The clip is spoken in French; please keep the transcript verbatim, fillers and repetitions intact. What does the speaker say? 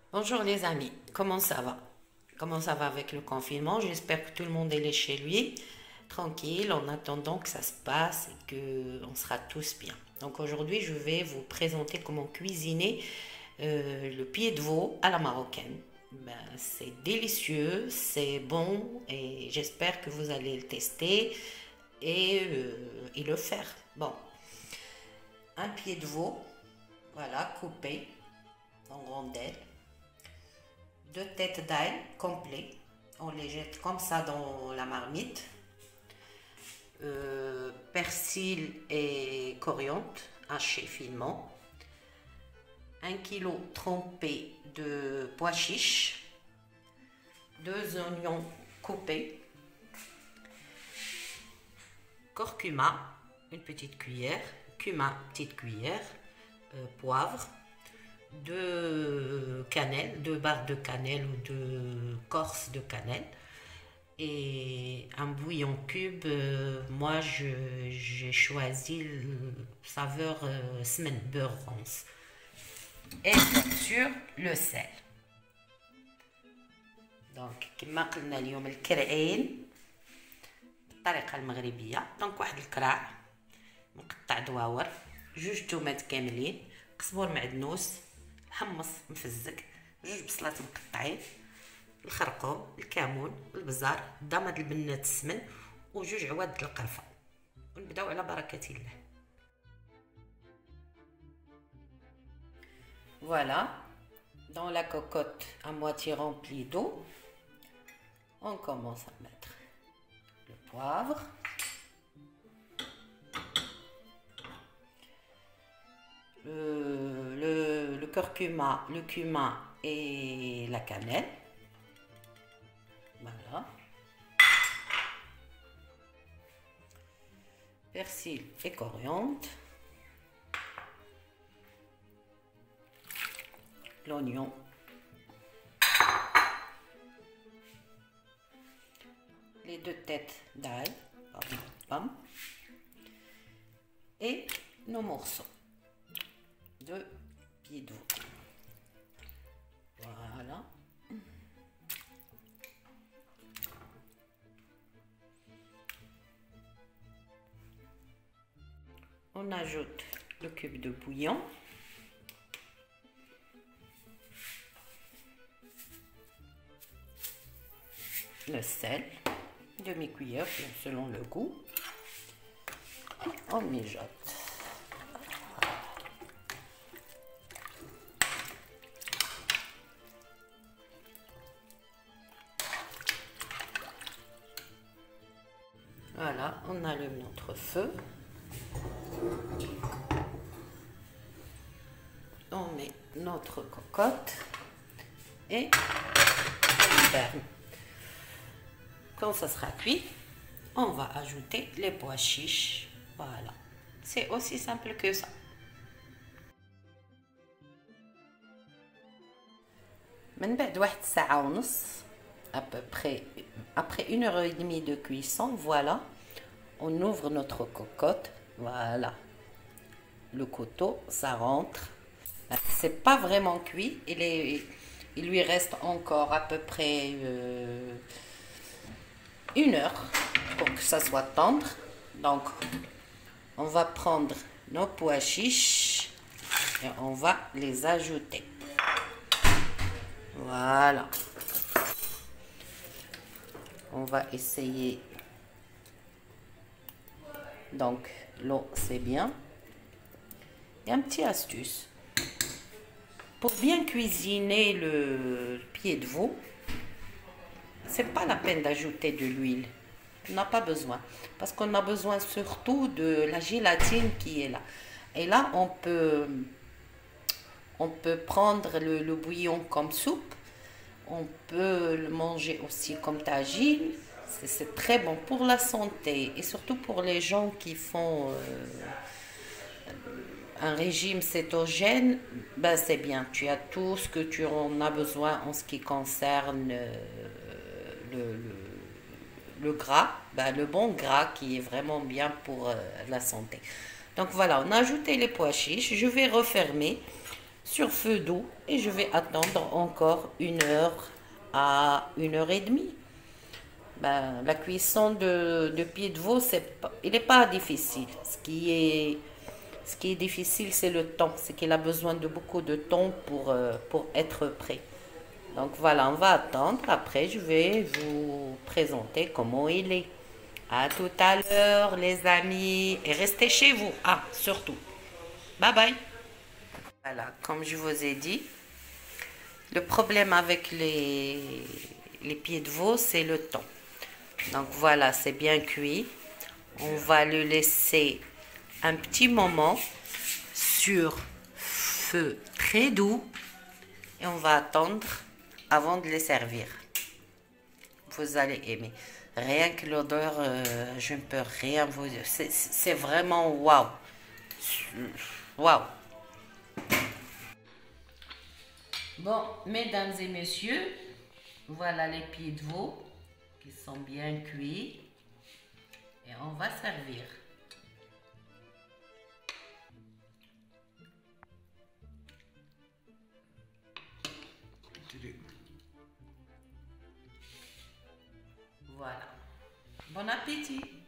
Bonjour les amis, comment ça va? Comment ça va avec le confinement? J'espère que tout le monde est chez lui, tranquille, en attendant que ça se passe et que on sera tous bien. Donc aujourd'hui, je vais vous présenter comment cuisiner euh, le pied de veau à la marocaine. Ben, c'est délicieux, c'est bon et j'espère que vous allez le tester et, euh, et le faire. Bon, un pied de veau, voilà, coupé en rondelles. Deux têtes d'ail complets. On les jette comme ça dans la marmite. Euh, persil et coriandre hachés finement. Un kilo trempé de pois chiches. Deux oignons coupés. Curcuma, une petite cuillère. Cumin, petite cuillère. Euh, poivre. De cannelle, deux barres de cannelle ou de corse de cannelle et un bouillon cube. Euh, moi, je, j'ai choisi le saveur euh, semaine beurre rance. Et bien sûr, le sel. دونك كما قلنا اليوم الكرعين بالطريقه المغربيه. دونك واحد الكراع مقطع دواور، جوج تومات كاملين، قزبور معدنوس، حمص مفزك، جوج بصلات مقطعين، الخرقوم، الكمون، البزار، ضماد البنات السمن وجوج عواد القرفه. ونبداو على بركه الله. Voilà, dans la cocotte à moitié remplie d'eau, on commence à mettre le poivre, le, le, le curcuma, le cumin et la cannelle. Voilà. Persil et coriandre. L'oignon. Les deux têtes d'ail. Et nos morceaux de pied de veau. Voilà. On ajoute le cube de bouillon. Le sel, demi-cuillère selon le goût. On mijote. Voilà, on allume notre feu. On met notre cocotte et on ferme. Quand ça sera cuit, on va ajouter les pois chiches. Voilà, c'est aussi simple que ça. من بعد واحد ساعة ونص à peu près, après une heure et demie de cuisson, voilà, on ouvre notre cocotte. Voilà, le couteau, ça rentre. C'est pas vraiment cuit, il est, il lui reste encore à peu près euh, une heure pour que ça soit tendre. Donc on va prendre nos pois chiches et on va les ajouter. Voilà, on va essayer. Donc l'eau, c'est bien. Et un petit astuce pour bien cuisiner le pied de veau, c'est pas la peine d'ajouter de l'huile. On n'a pas besoin. Parce qu'on a besoin surtout de la gélatine qui est là. Et là, on peut, on peut prendre le, le bouillon comme soupe. On peut le manger aussi comme tagine. C'est très bon pour la santé. Et surtout pour les gens qui font euh, un régime cétogène, ben c'est bien. Tu as tout ce que tu en as besoin en ce qui concerne euh, le, le, le gras, ben le bon gras qui est vraiment bien pour euh, la santé. Donc voilà, on a ajouté les pois chiches. Je vais refermer sur feu doux et je vais attendre encore une heure à une heure et demie. Ben, la cuisson de, de pied de veau, c'est pas, il n'est pas difficile. Ce qui est, ce qui est difficile, c'est le temps. C'est qu'il a besoin de beaucoup de temps pour, euh, pour être prêt. Donc voilà, on va attendre. Après, je vais vous présenter comment il est. À tout à l'heure, les amis. Et restez chez vous. Ah, surtout. Bye bye. Voilà, comme je vous ai dit, le problème avec les, les pieds de veau, c'est le temps. Donc voilà, c'est bien cuit. On va le laisser un petit moment sur feu très doux et on va attendre avant de les servir. Vous allez aimer. Rien que l'odeur, euh, je ne peux rien vous dire. C'est vraiment waouh. Waouh. Bon, mesdames et messieurs, voilà les pieds de veau qui sont bien cuits et on va servir. Voilà. Bon appétit!